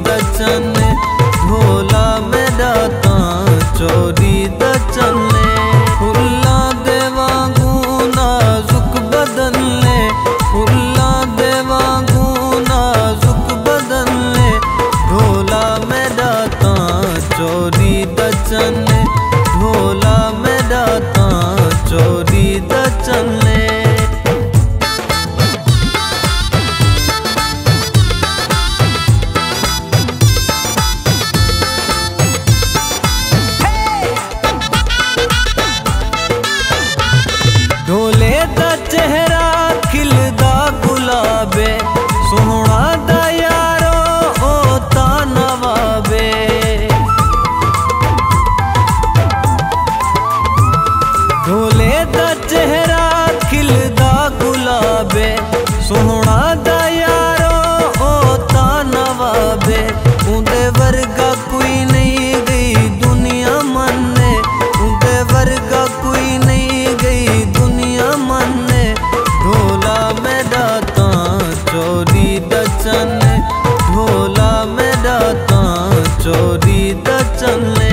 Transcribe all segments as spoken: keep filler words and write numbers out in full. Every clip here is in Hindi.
दा चने ढोला मेरा तां चोरी दा चने फुल्लां दे वांगू नाजुक बदन ले फुल्लां दे वांगू नाजुक बदन ले ढोला मेरा तां चोरी दा चने ढोला मेरा तां चोरी दा चने ढोले दा चेहरा खिलदा गुलाबे सोहना दा यारो ओ ता नवाबे ढोले दा चेहरा खिलदा गुलाबे सोहना दा यारो ओ ता नवाबे उंदे वर्गा कोई नहीं गई दुनिया मन्ने उंदे वर्गा कोई नहीं गई दुनिया मन्ने ढोला मेरा तां चोरी दा चने ढोला मेरा तां चोरी दा चने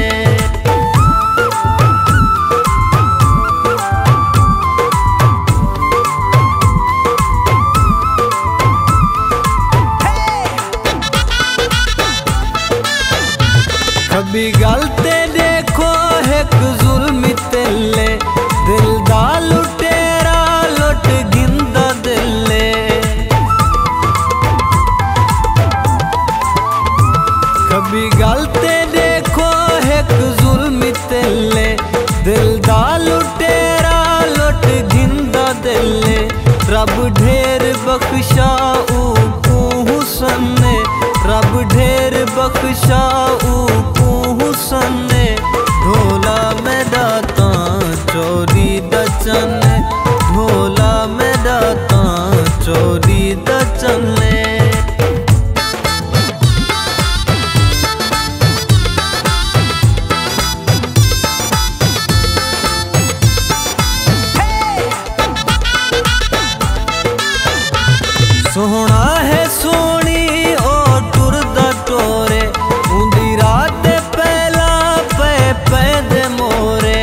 कभी गलते देखो एक जुल्म तेले दिल दा लुटेरा लुट गिंदा दिले कभी गलते देखो एक जुल्म तेले दिल दा लुटेरा लुट गिंदा दिले रब ढेर बख्शा ऊकू हुसन ने रब ढेर बख्शा ऊकू हुसन ने ढोला मेरा तां चोरी दा चने ढोला मेरा तां चोरी दा चने सोहना है सोनी ओ टुरदा टोरे उंदी रात पहला पे पे दे मोरे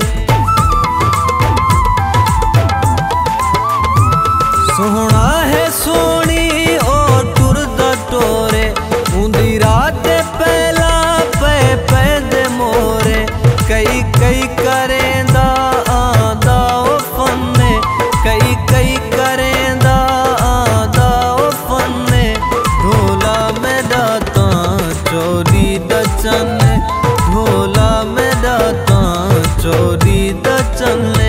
सोहना है सोनी ओ टुरदा टोरे उंदी रात पहला पे पे दे मोरे कई कई करेंदा आंदा ओ फन्ने कई कई करेंदा चोरी दा चने ढोला मेरा तां चोरी दा चने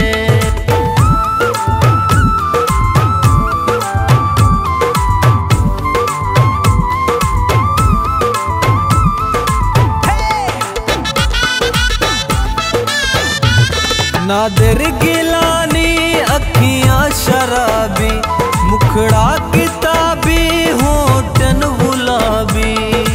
नादिर गिलानी अखियां शराबी मुखड़ा किताबी होठन गुलाबी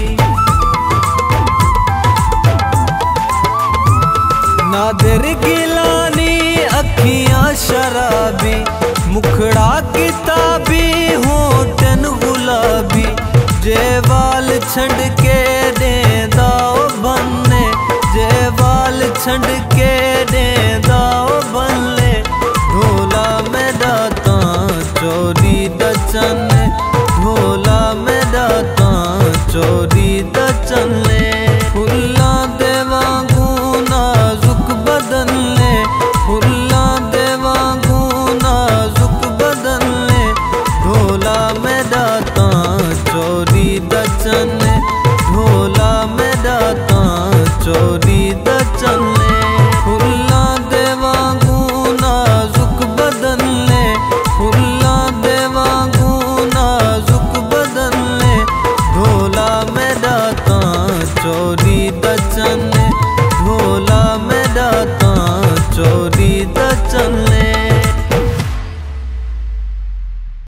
नादिर गिलानी अखियां शराबी मुखड़ा किताबी होठन गुलाबी जे वाल छंड के देंदा ओ बन्ने जे वाल छंड के देंदा ओ बन्ने ढोला मेरा तां चोरी दा चने ढोला मेरा तां चोरी दा चने फुल्लां दे वांगू नाजुक बदन ले फुल्लां दे वांगू नाजुक बदन ले ढोला मेरा तां चोरी दा चने ढोला मेरा तां चोरी दा चने फुल्लां दे वांगू नाजुक बदन ले फुल्लां दे वांगू नाजुक बदन ले ढोला मेरा तां चोरी दा चने ढोला